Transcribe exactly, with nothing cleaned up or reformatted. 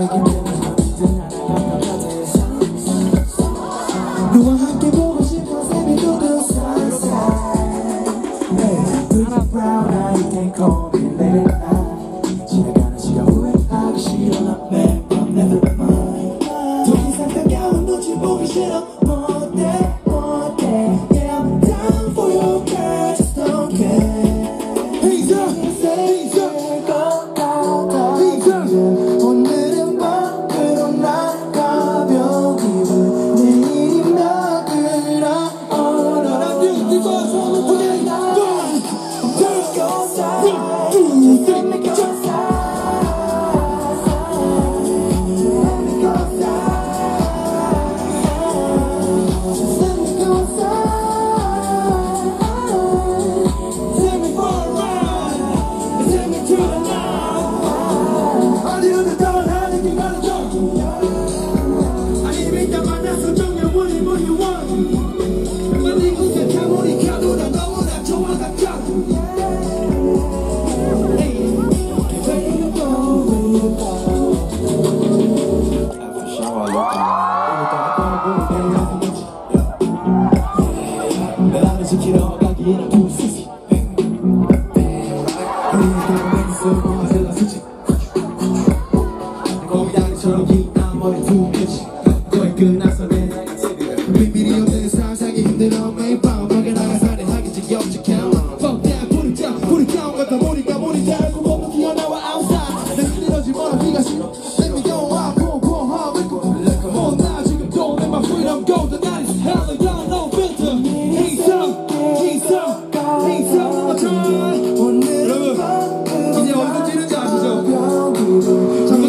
너와 함께 보고 싶어 샘이 두드러 Brown eye, you can't call me late at night. 지나가는 시간 후회하기 싫어 난 매번 never mind. 더 이상 가까운 눈치 보기 싫어. 못해 못해 Yeah I'm down for your girl just don't care. Hands up, hands up, hands up. 오늘은 밖으로 나가벼 기분 내일이면 그럼 Oh no I'm beautiful so forget it. 나를 지키러 가기에는 too easy. 우리가 왼손 셀라 수직 고양이처럼 긴 앞머리 두 개씩 거의 끝나서 내 비밀이 없는 상상이 힘들어 매일 밤 밖에 나가 살해하겠지 역직해 Fuck that 불이 짱 불이 짱 같아 머리가 머리 달고 몸도 튀어나와 outside 난 힘들어지 뭐라 네가 싫어 Let me go out boom boom how we go 뭐나 지금 don't let my freedom go the night is hell and y'all know filter He's up He's up He's up on my turn 여러분 이제 어디서 찌는지 아시죠?